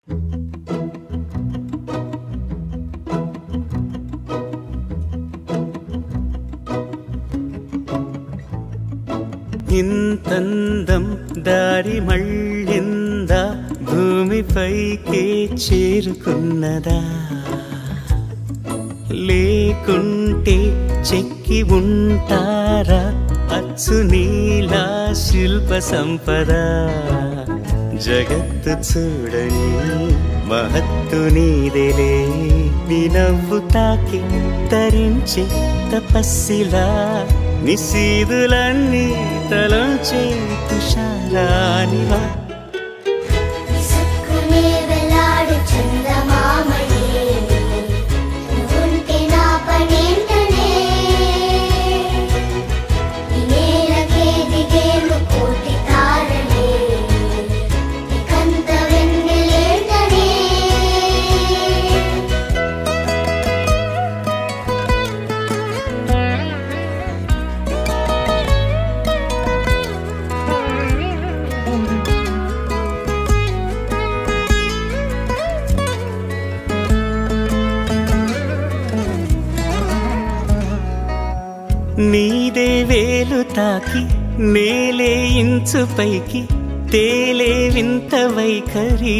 ఇంతందం దారి మళ్ళిందా భూమిపైకే చేరుకున్నదా లేకుంటే చెక్కి ఉంటారా అచ్చు నీలా శిల్ప సంపద జగత్తు చూడని మహత్తు నీదేలే నీ నవ్వు తాకి తరించే తపస్సిలా నిశీదులన్నీ తలంచే తుషారానివా నీదే వేలు తాకి నేలే ఇంచు పైకి తేలే వింత వైఖరి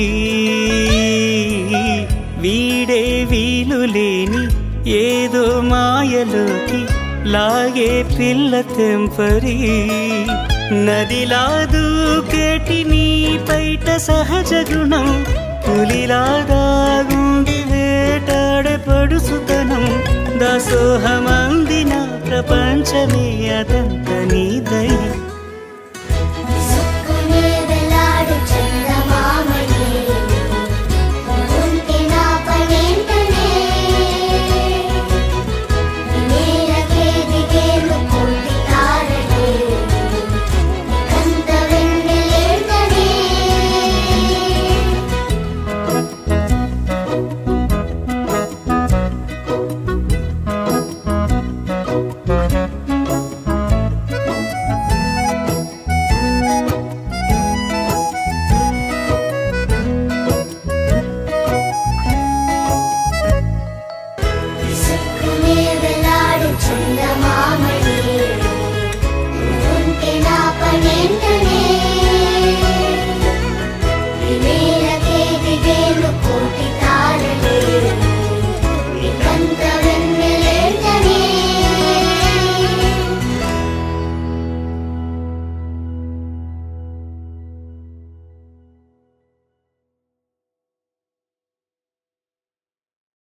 వీడే వీలు లేని ఏదో మాయలోకి లాగే పిల్ల తెంపరి నదిలా దూకేటి నీ పైట సహజ గుణం పులిలాదాగుండి వేటాడే పడుసుతనం దాసోహమందిన ప్రపంచమే అదంత నీ దయ